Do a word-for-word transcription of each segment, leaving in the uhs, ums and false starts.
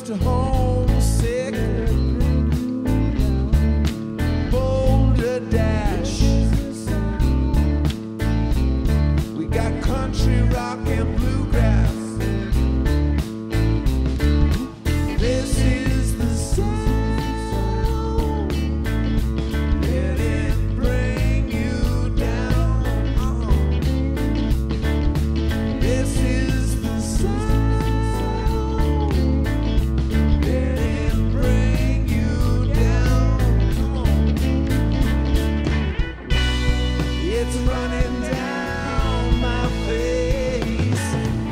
just homesick. Boulder Dash. We got country rock and bluegrass. This is the sound. Let it bring you down. This is the sound. Let it bring you down. It's running down my face.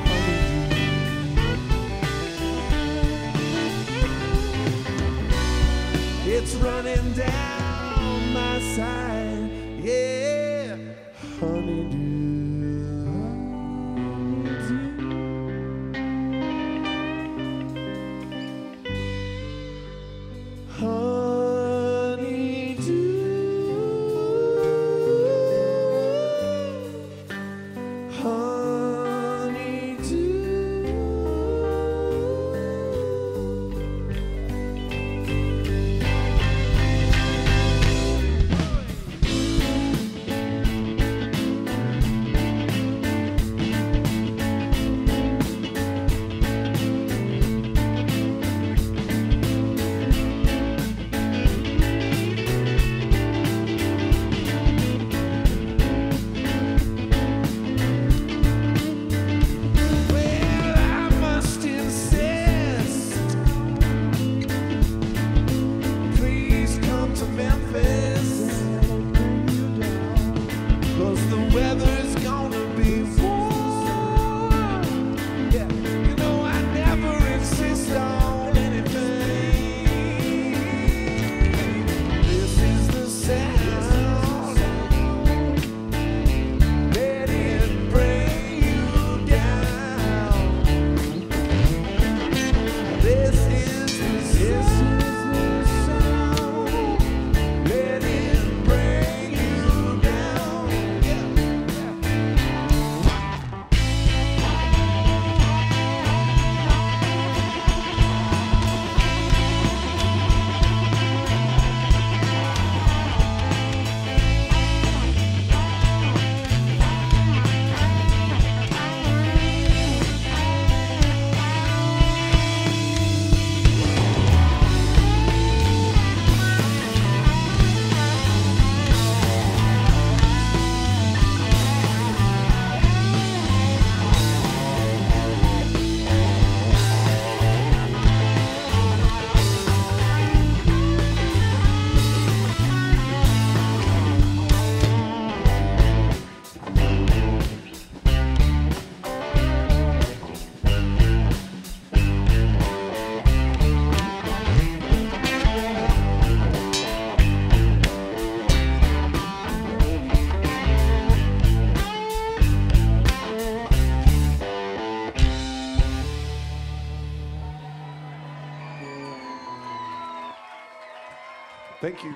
It's running down my side, yeah, honeydew. Honeydew. Honeydew. Well, I must insist. Please come to Memphis. 'Cause the weather's gonna be warm. Yeah, you know I never insist on anything. This is the sound. Let it bring you down. This is the sound. Let it bring you down. Yeah. Thank you.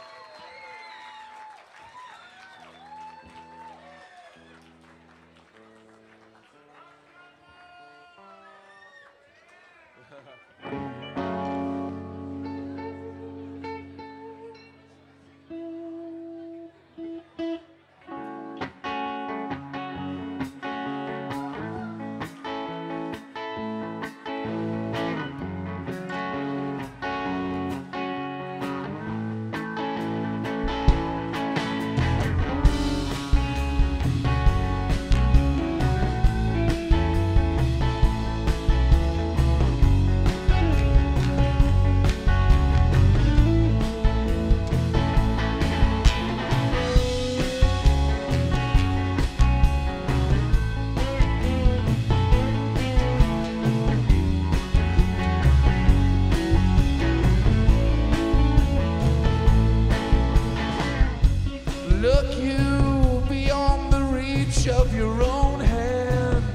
Look you beyond the reach of your own hand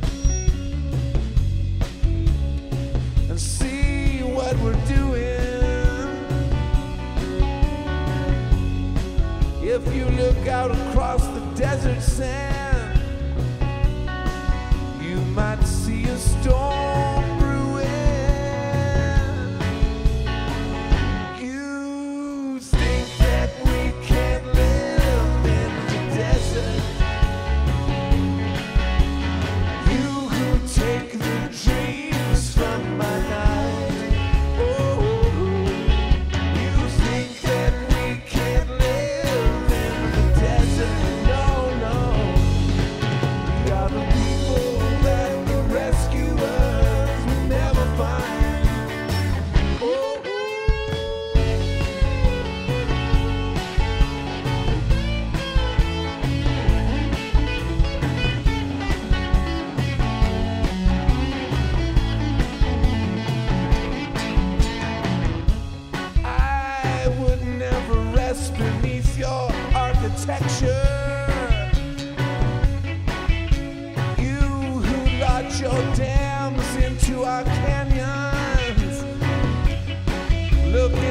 and see what we're doing. If you look out across the desert sand, you might see a storm brewing.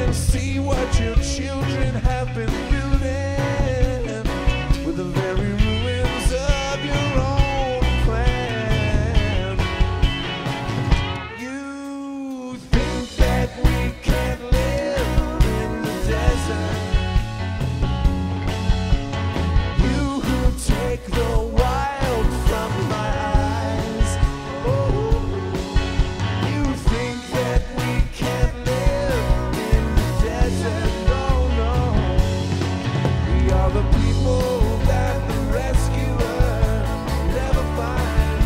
and see what your children have been building with the very ruins of your own plan. You think that we can't live in the desert. You who take the wild from my eyes. Oh, you think that we can't live in the desert. No, no. We are the people that the rescuer never finds.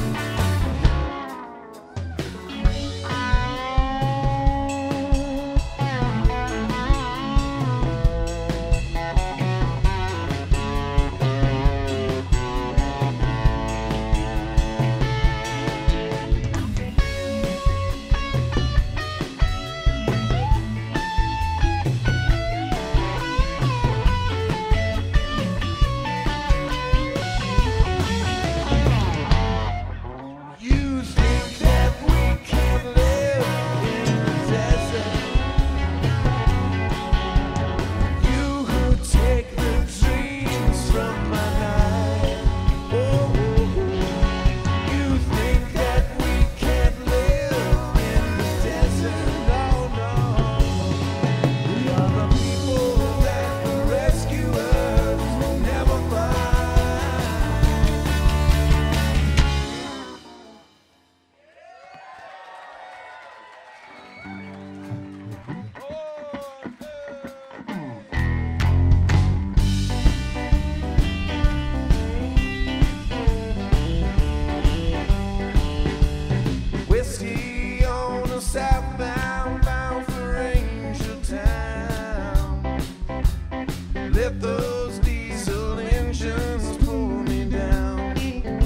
You think that we can't live in the desert. You who take the dreams from my night. Oh, you think that we can't live in the desert. No, no. We are the people that the rescuers never find. Whiskey on a southbound, bound for Angel Town. Let those diesel engines pull me down.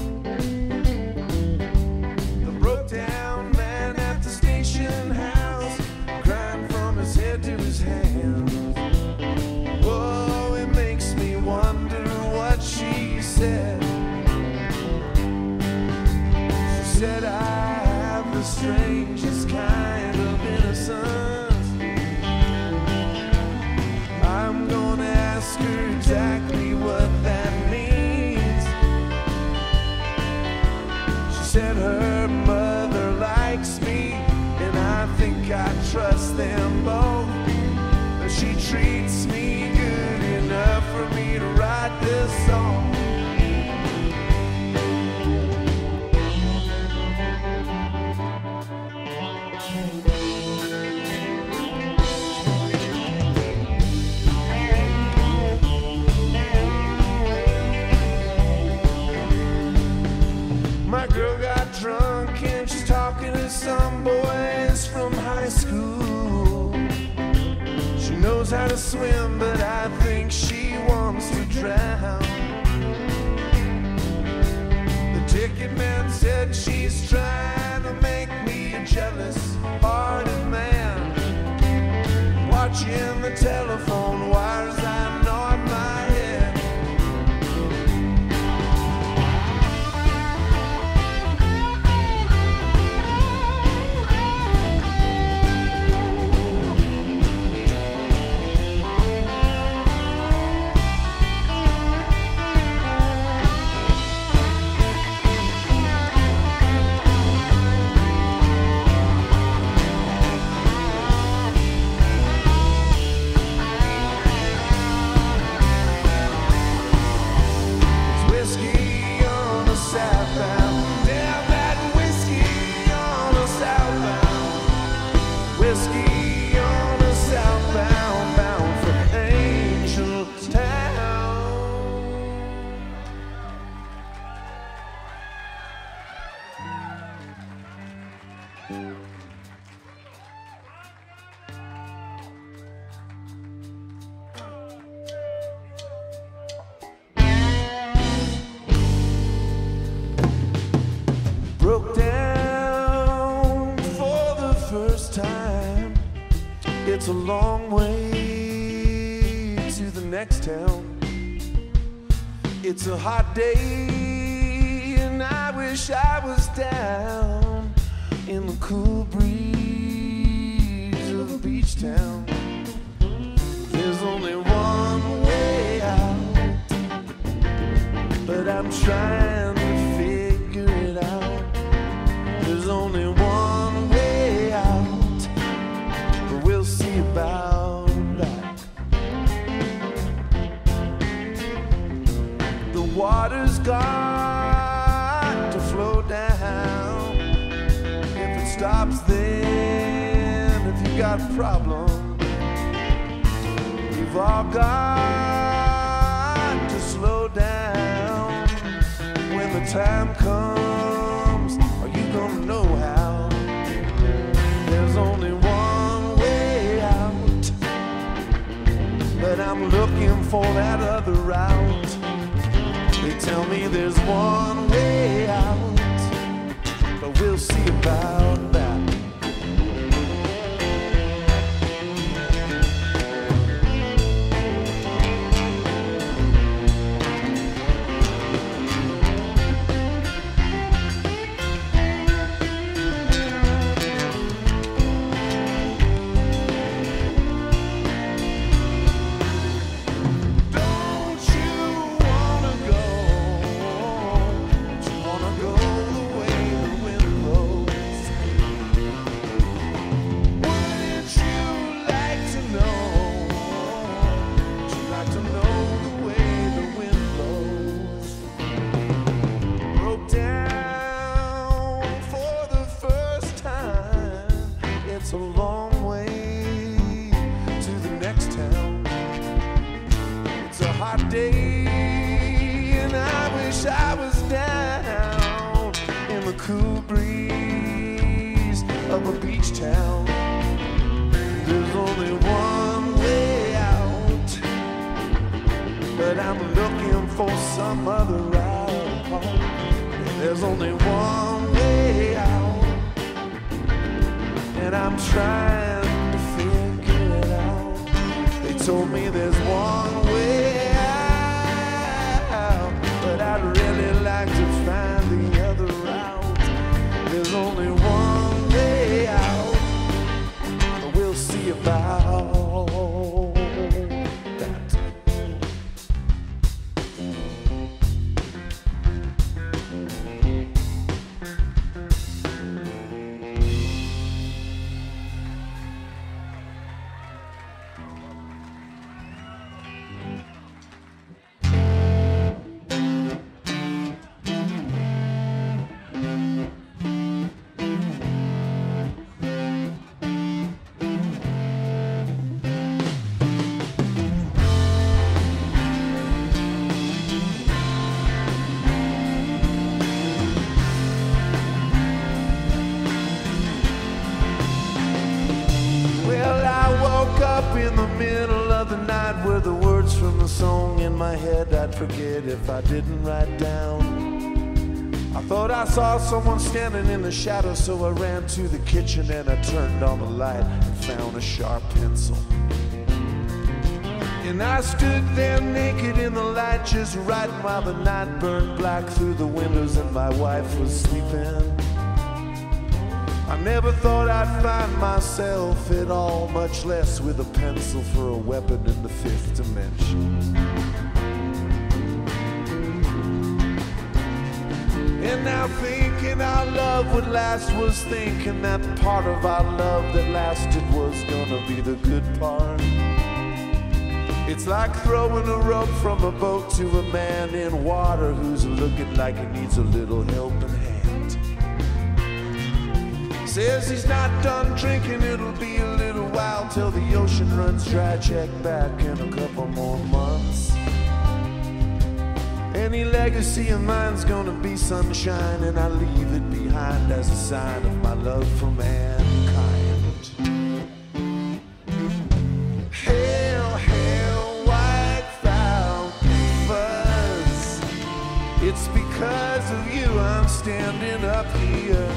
The broke down man at the station house, crying from his head to his hands. Whoa, it makes me wonder what she said. She said, I have the strangest kind of innocence. I'm gonna ask her exactly what that means. She said her mother likes me, and I think I trust them both. But she treats me good enough for me to write this song. My girl got drunk and she's talking to some boys from high school. She knows how to swim, but I think she wants to drown. The ticket man said she's trying to make me a jealous-hearted man. Watching the telephone wires I nod my head. Broke down for the first time. It's a long way to the next town. It's a hot day and I wish I was down in the cool breeze of beach town. stops then. If you got a problem, we've all got to slow down. When the time comes, are you gonna know how? There's only one way out, but I'm looking for that other route. They tell me there's one way out, but we'll see about that. It's a long way to the next town. It's a hot day and I wish I was down in the cool breeze of a beach town. There's only one way out, but I'm looking for some other route. There's only one way out, and I'm trying to figure it out. They told me there's one way out, but I'd really like to find the other route. There's only one way out, but we'll see about that. In the middle of the night were the words from the song in my head I'd forget if I didn't write down. I thought I saw someone standing in the shadow, so I ran to the kitchen and I turned on the light and found a sharp pencil. And I stood there naked in the light, just writing while the night burned black through the windows and my wife was sleeping. I never thought I'd find myself at all, much less with a pencil for a weapon in the fifth dimension. And now thinking our love would last was thinking that the part of our love that lasted was gonna be the good part. It's like throwing a rope from a boat to a man in water who's looking like he needs a little helping hand. Says he's not done drinking, it'll be a little while till the ocean runs dry. Check back in a couple more months. Any legacy of mine's gonna be sunshine, and I leave it behind as a sign of my love for mankind. Hail, hail, white falcon fuzz. It's because of you I'm standing up here.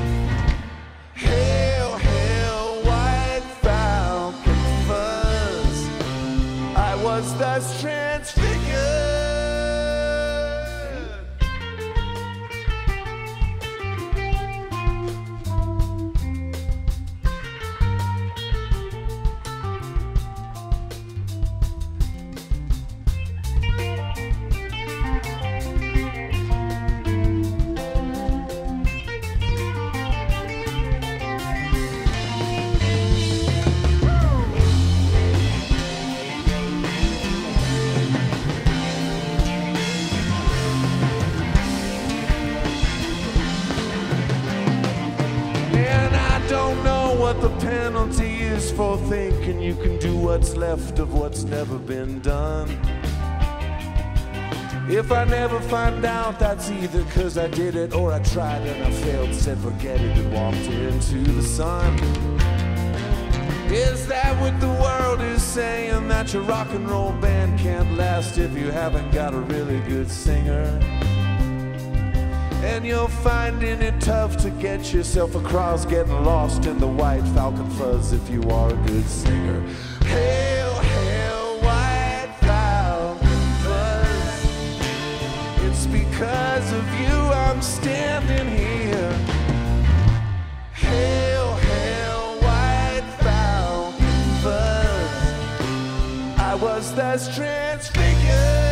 Hail, hail, white falcon fuzz. I was thus transfigured. what the penalty is for thinking you can do what's left of what's never been done. If I never find out, that's either 'cause I did it or I tried and I failed, said forget it and walked into the sun. Is that what the world is saying? That your rock and roll band can't last if you haven't got a really good singer? And you're finding it tough to get yourself across, getting lost in the white falcon fuzz if you are a good singer. Hail, hail, white falcon fuzz. It's because of you I'm standing here. Hail, hail, white falcon fuzz. I was thus transfigured.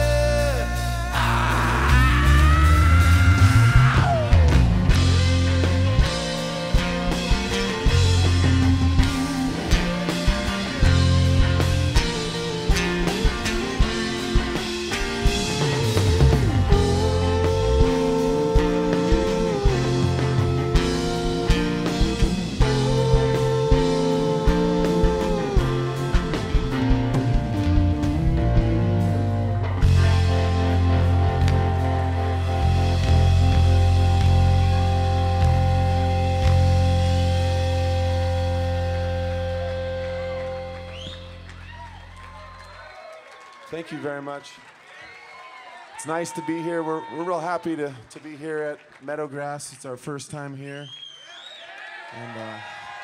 Thank you very much. It's nice to be here. We're, we're real happy to, to be here at Meadowgrass. It's our first time here. And uh,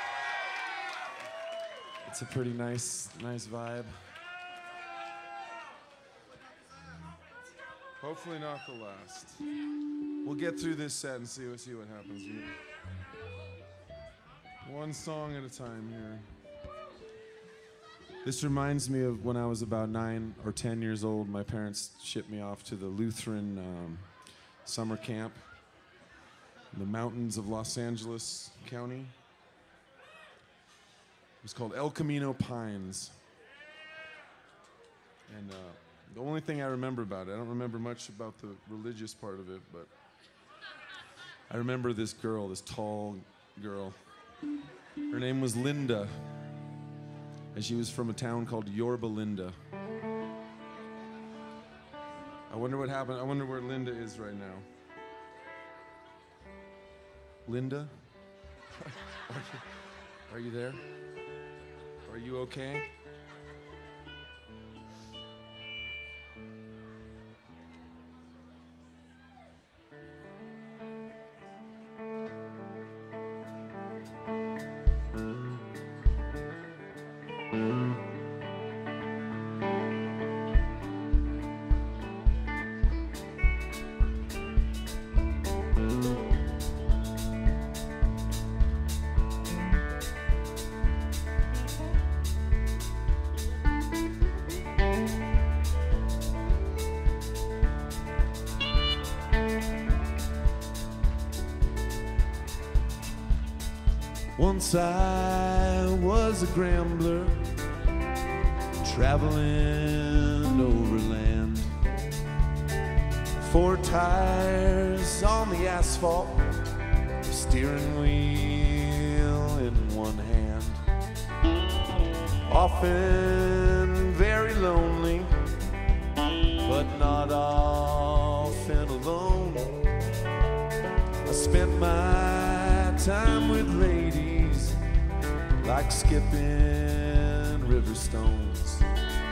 it's a pretty nice, nice vibe. Hopefully not the last. We'll get through this set and see what, see what happens. One song at a time here. This reminds me of when I was about nine or ten years old. My parents shipped me off to the Lutheran um, summer camp in the mountains of Los Angeles County. It was called El Camino Pines. And uh, the only thing I remember about it, I don't remember much about the religious part of it, but I remember this girl, this tall girl. Her name was Linda. And she was from a town called Yorba Linda. I wonder what happened. I wonder where Linda is right now. Linda? Are you, are you there? Are you okay? Once I was a gambler, traveling overland. Four tires on the asphalt, a steering wheel in one hand. Often very lonely, but not often alone. I spent my time with ladies, like skipping river stones.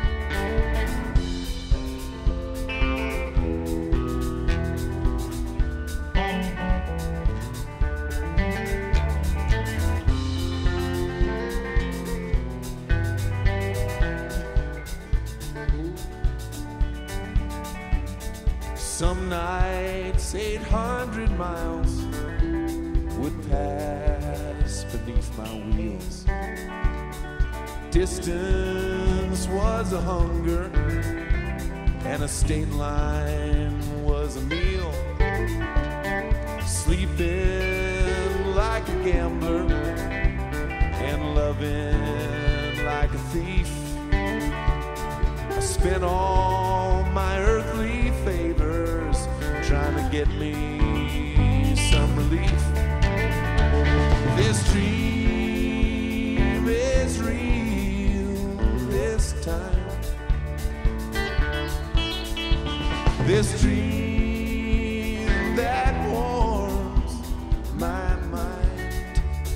Some nights eight hundred miles would pass beneath my wheels. Distance was a hunger, and a state line was a meal. Sleeping like a gambler, and loving like a thief. I spent all my earthly favors trying to get me. This dream This dream that warms my mind.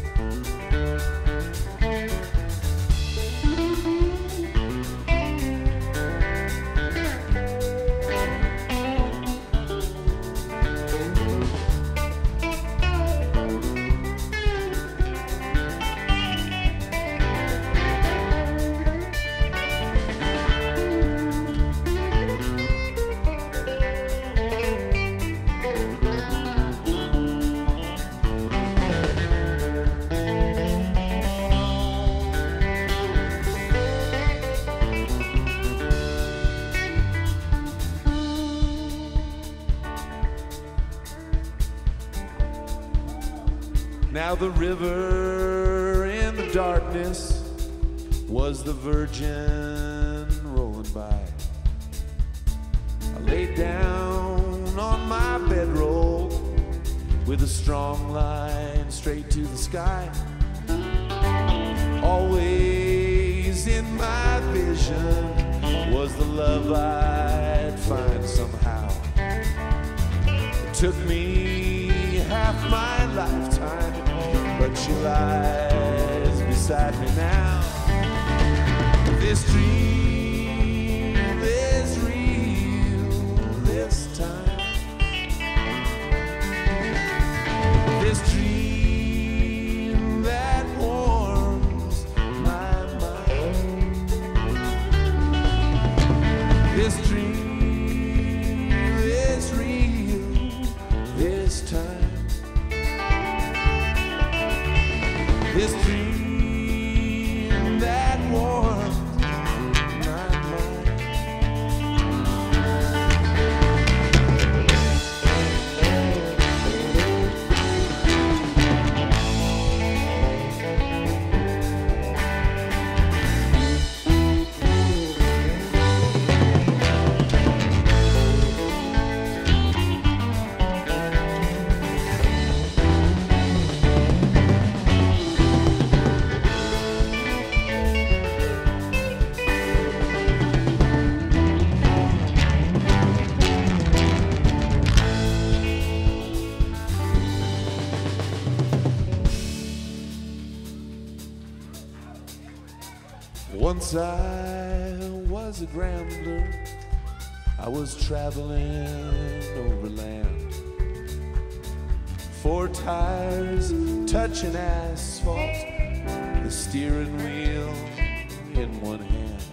Now the river in the darkness was the Virgin rolling by. I laid down on my bedroll with a strong line straight to the sky. Always in my vision was the love I'd find somehow. It took me half my lifetime, but she lies beside me now. This dream is real this time. This dream that warms my mind. This dream is real this time. This dream that warms my mind. Once I was a gambler, I was traveling overland. Four tires touching asphalt, the steering wheel in one hand.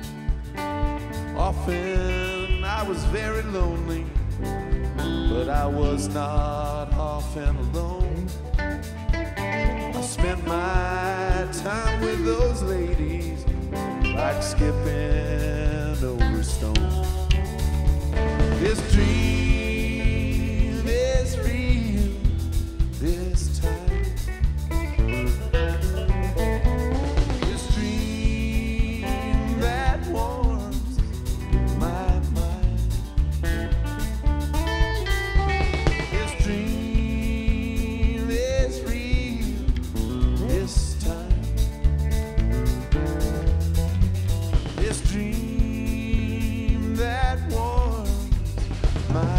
Often I was very lonely, but I was not often alone. I spent my time with those ladies like skipping over stones. This dream is real this time. This dream that warms my mind. This dream is real this time. This dream that warms my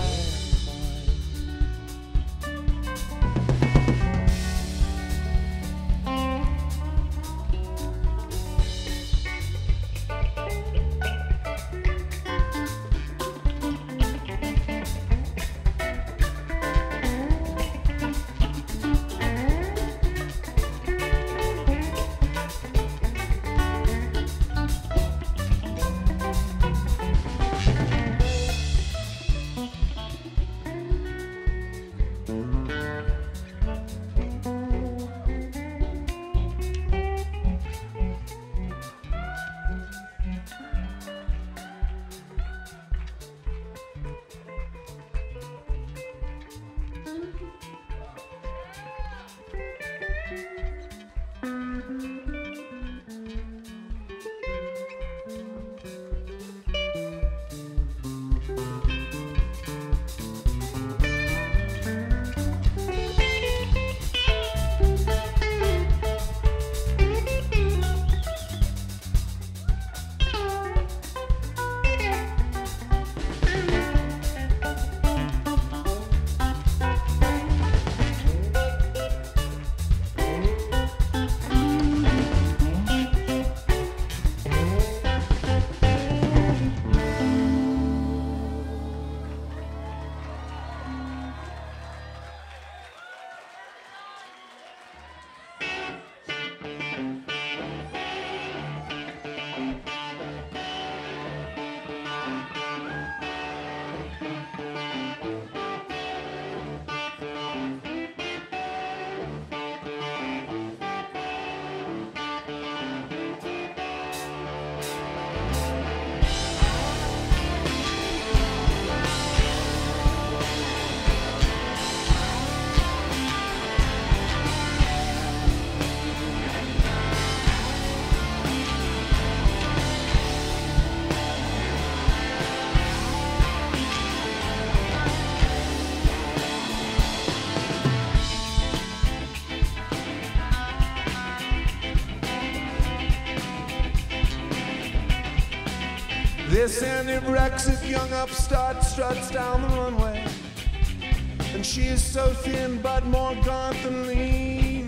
This anorexic young upstart struts down the runway, and she is so thin but more gaunt than lean.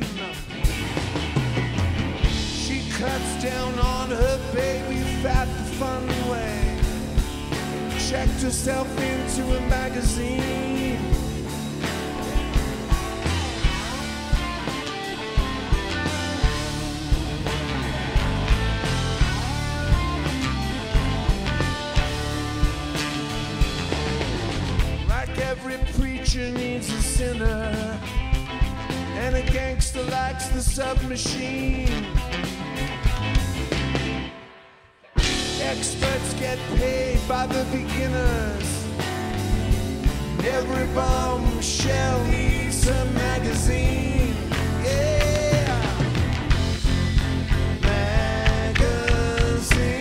She cuts down on her baby fat the fun way, checked herself into a magazine. Every preacher needs a sinner, and a gangster likes the submachine. Experts get paid by the beginners. Every bombshell needs a magazine. Yeah, magazine.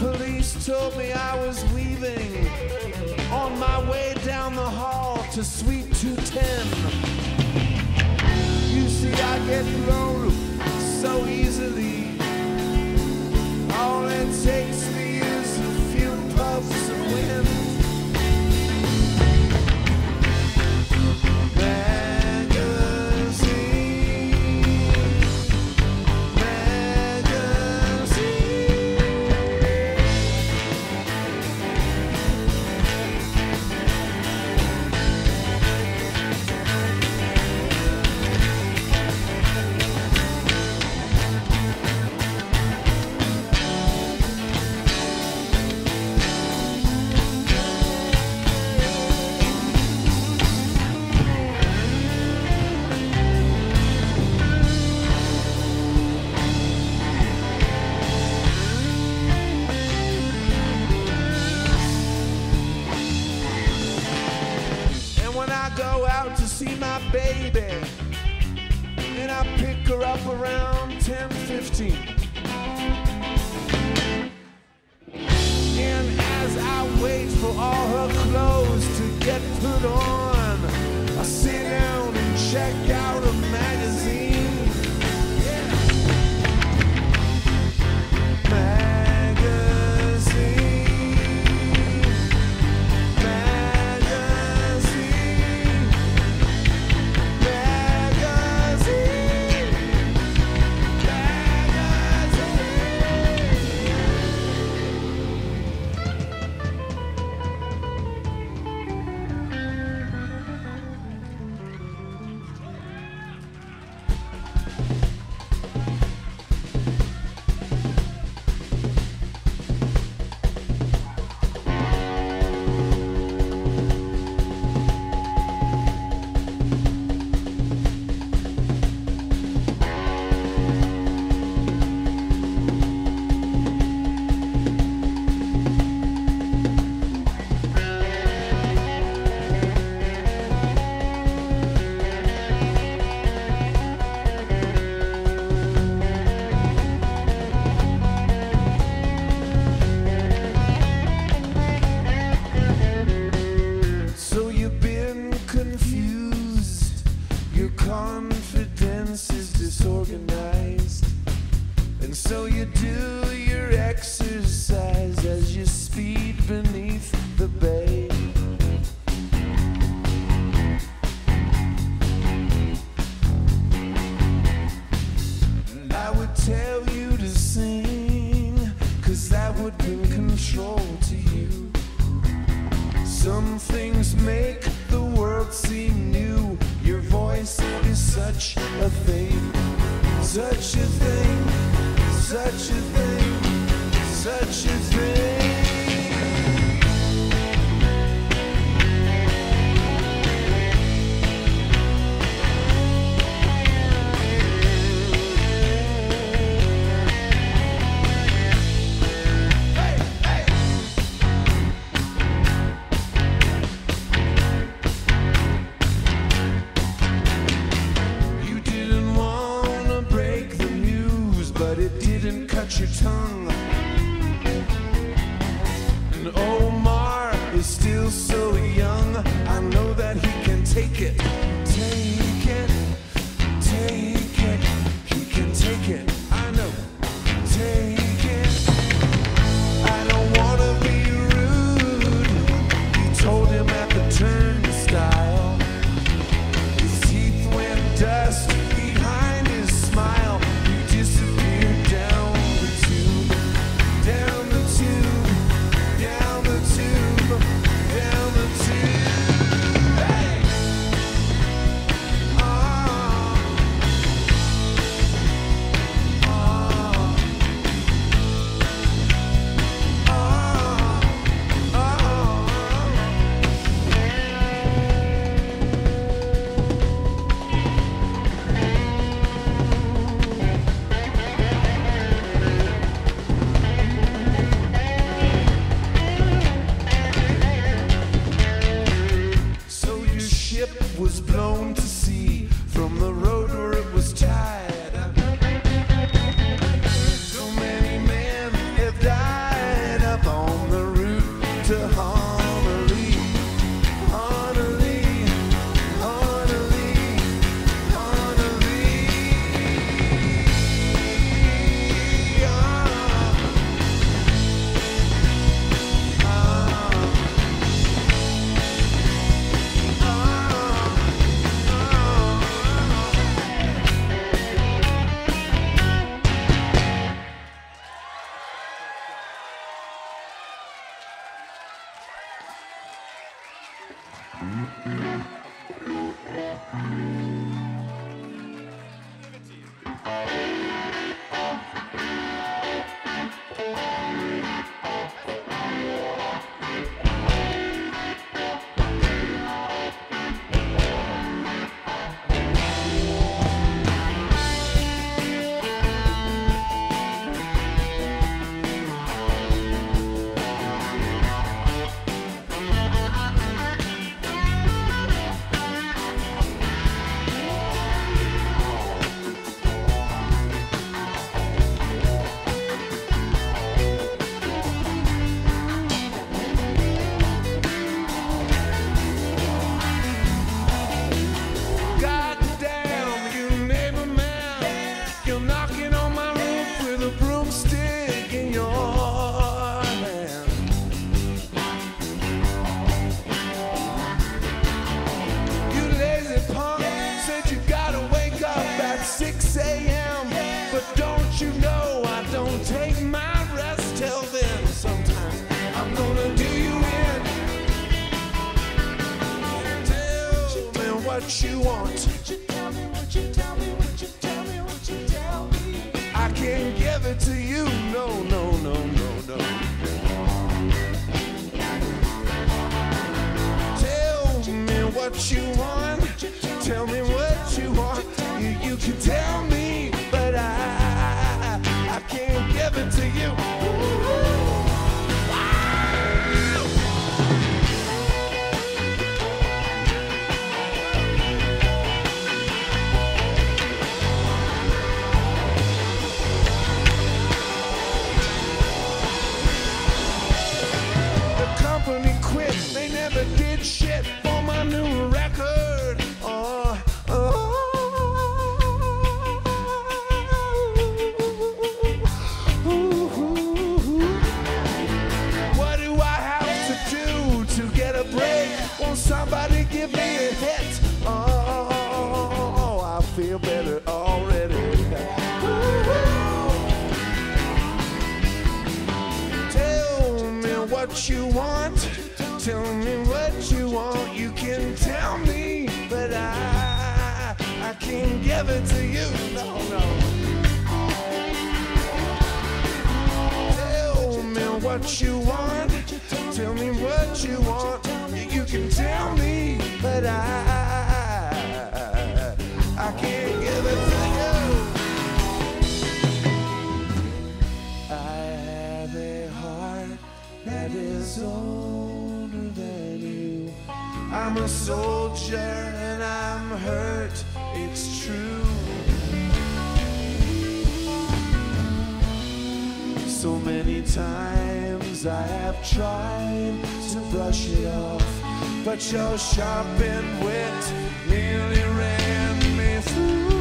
police told me I was leaving on my way down the hall to Suite two ten. You see, I get blown so easily. All it takes me is a few puffs of wind. Go out to see my baby, and I pick her up around ten fifteen. And as I wait for all her clothes to get put on, I sit down and check out a magazine. Yeah. Disorganized, and so you do your exercise as you speed beneath the bay. I would tell you to sing, 'cause that would bring control to you. Some things make the world seem new. Your voice is such a thing. Such a thing, such a thing, such a thing. Your tongue, and Omar is still so young. I know that he can take it, take it, take it. He can take it. I know, take it. I don't wanna be rude. You told him at the turnstile. His teeth went dust behind his smile. You disappeared down. Down the tube, down the tube, down the tube. Hey! Oh, oh, oh, oh, oh. Was blown to sea from the road where it was tied. So many men have died What you want. Would you tell me, would you tell me, would you tell me, would you tell me? I can't give it to you, no, no, no, no, no. Tell me what you want, tell me what you want. You, you can tell me, but I, I can't give it to you. Shit for my new record. Oh, oh, oh. What do I have to do to get a break? Won't somebody give me a hit? Oh, I feel better already. Tell me what you want. Tell me what you want, you can tell me, but I, I can't give it to you, no, no. Tell me what you want, tell me what you want, you can tell me, but I, I can't give it to you. I have a heart that is old. I'm a soldier and I'm hurt, it's true. So many times I have tried to brush it off, but your sharp and wit nearly ran me through.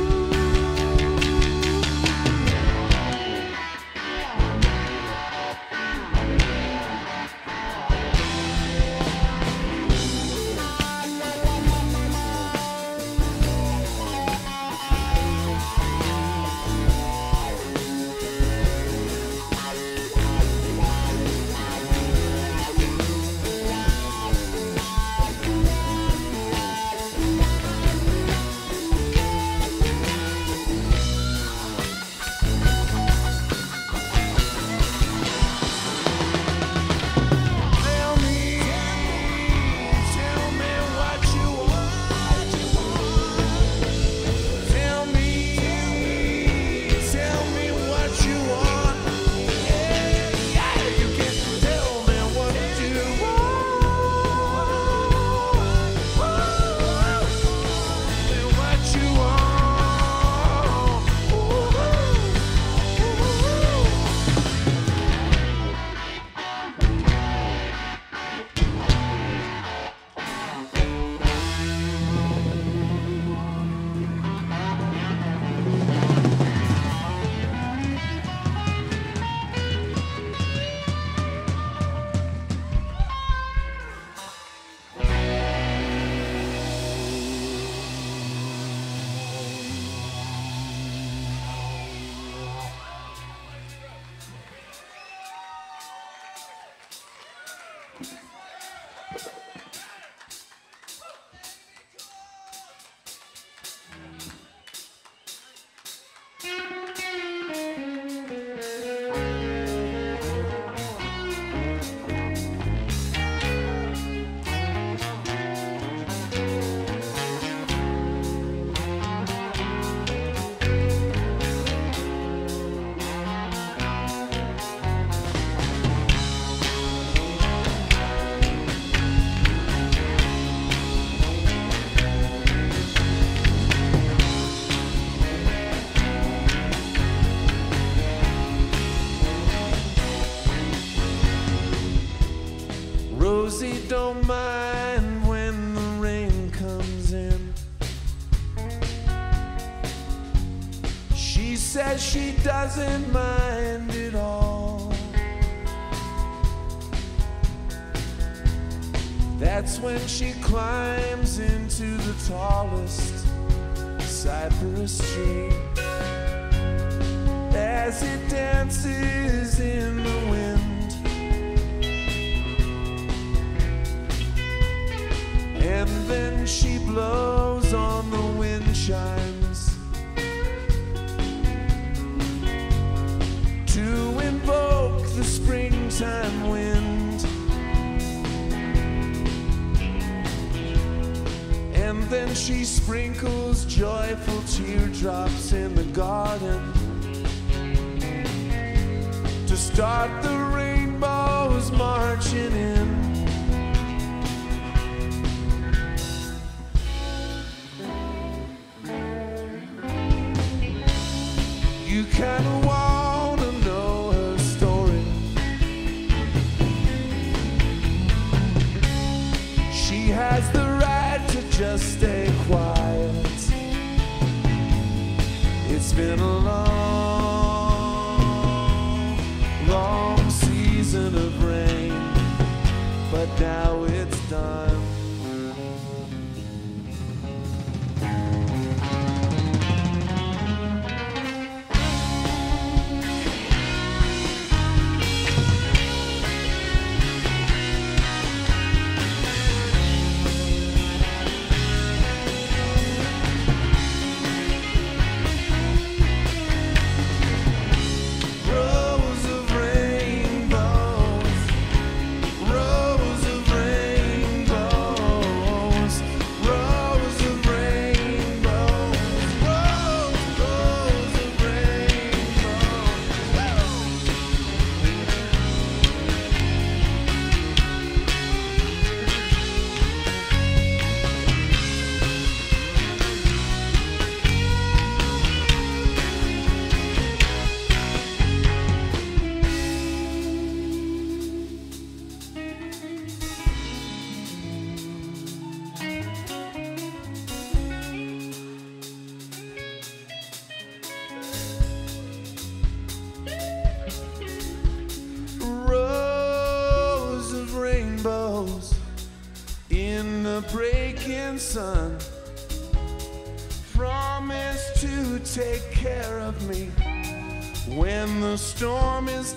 Rosie don't mind when the rain comes in. She says she doesn't mind at all. That's when she climbs into the tallest cypress tree. As it dances in the wind, and then she blows on the wind chimes to invoke the springtime wind. And then she sprinkles joyful teardrops in the garden to start the rainbows marching in. You kinda wanna know her story. She has the right to just stay quiet. It's been a long, long season of rain, but now it's done. In the breaking sun, promise to take care of me when the storm is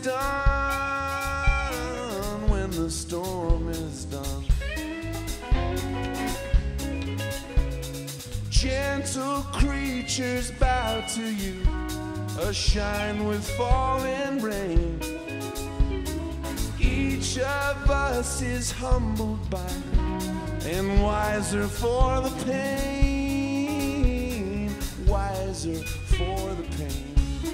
done, when the storm is done. Gentle creatures bow to you, ashine with falling rain. Each of us is humbled by and wiser for the pain, wiser for the pain.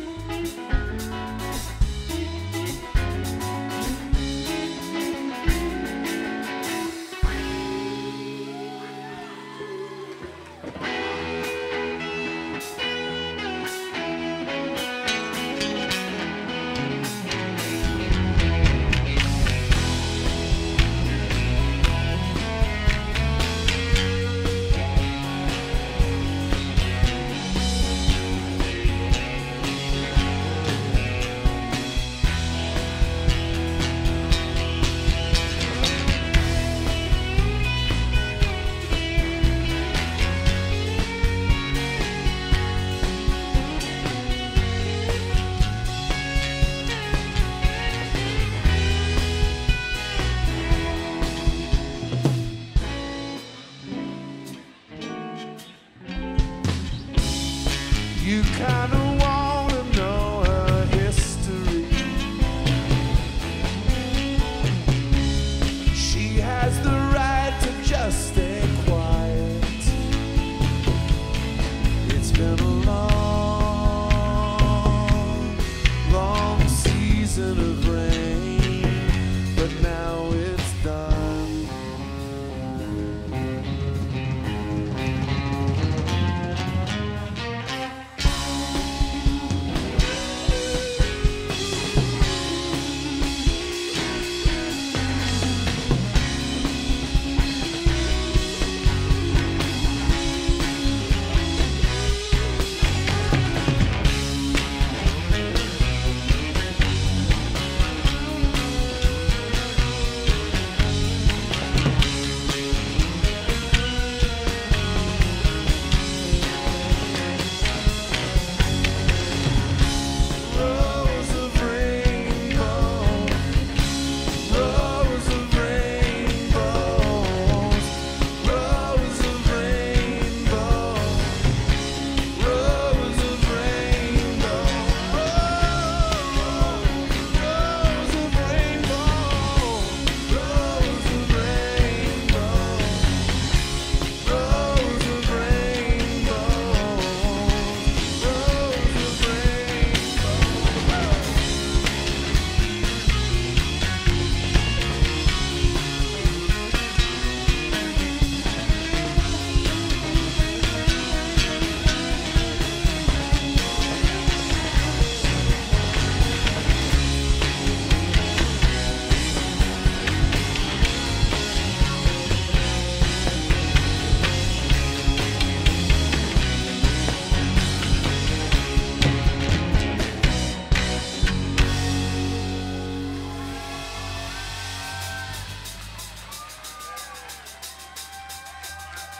You kinda wanna know her history. She has the right to just stay quiet. It's been a long, long season of rain, but now it's done.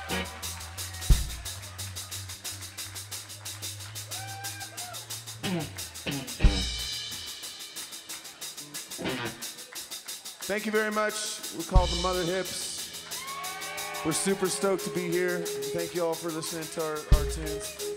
Thank you very much. We're called the Mother Hips. We're super stoked to be here. Thank you all for listening to our, our tunes.